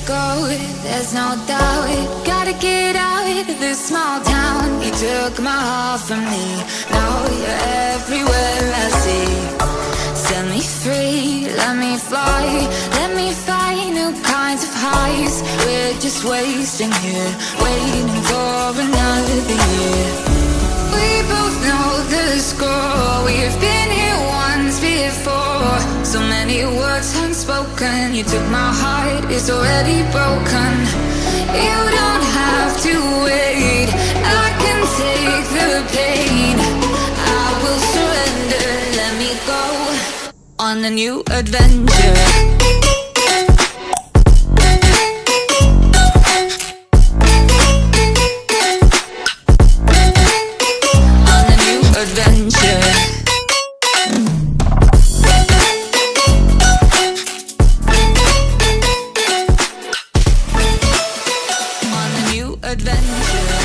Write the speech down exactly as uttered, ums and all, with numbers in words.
go, there's no doubt. Gotta get out of this small town. You took my heart from me, now you're everywhere I see. Set me free, let me fly, let me find new kinds of highs. We're just wasting here, waiting for another year. We both know the score, we've been here once before. So many words unspoken, you took my heart, it's already broken. You don't have to wait, I can take the pain. I will surrender, let me go on a new adventure. Adventure.